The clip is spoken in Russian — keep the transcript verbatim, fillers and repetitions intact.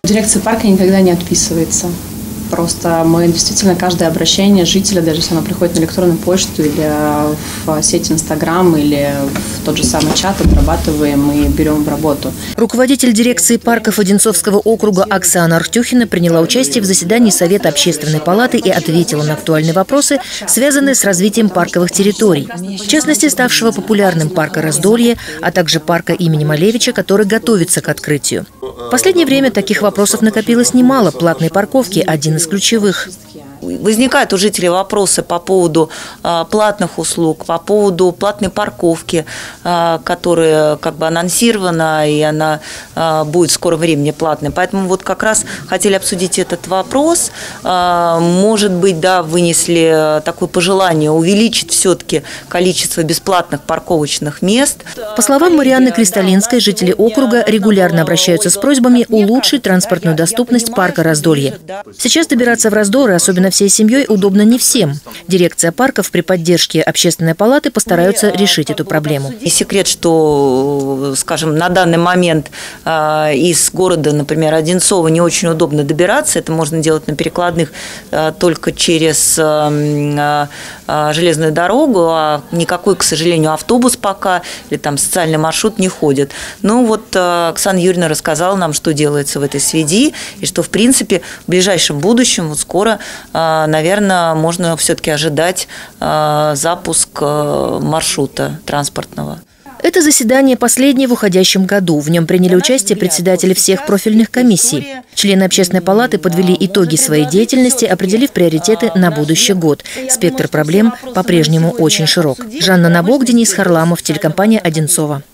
Дирекция парка никогда не отписывается. Просто мы действительно каждое обращение жителя, даже если оно приходит на электронную почту или в сеть Инстаграм, или в тот же самый чат, обрабатываем и берем в работу. Руководитель дирекции парков Одинцовского округа Оксана Артюхина приняла участие в заседании Совета Общественной палаты и ответила на актуальные вопросы, связанные с развитием парковых территорий. В частности, ставшего популярным парка Раздолье, а также парка имени Малевича, который готовится к открытию. В последнее время таких вопросов накопилось немало. Платные парковки – один из ключевых. Возникают у жителей вопросы по поводу э, платных услуг, по поводу платной парковки, э, которая как бы анонсирована, и она э, будет в скором времени платной. Поэтому вот как раз хотели обсудить этот вопрос. Э, может быть, да, вынесли такое пожелание увеличить все-таки количество бесплатных парковочных мест. По словам Марианны Кристалинской, жители округа регулярно обращаются с просьбами улучшить транспортную доступность парка Раздолье. Сейчас добираться в Раздоры, особенно всей семьей, удобно не всем. Дирекция парков при поддержке Общественной палаты постараются решить эту проблему. Не секрет, что, скажем, на данный момент э, из города, например, Одинцово не очень удобно добираться. Это можно делать на перекладных э, только через э, э, железную дорогу, а никакой, к сожалению, автобус пока или там социальный маршрут не ходит. Ну вот э, Оксана Юрьевна рассказала нам, что делается в этой связи, и что, в принципе, в ближайшем будущем, вот скоро, наверное, можно все-таки ожидать запуск маршрута транспортного. Это заседание последнее в уходящем году. В нем приняли участие председатели всех профильных комиссий. Члены Общественной палаты подвели итоги своей деятельности, определив приоритеты на будущий год. Спектр проблем по-прежнему очень широк. Жанна Набок, Денис Харламов, телекомпания «Одинцово».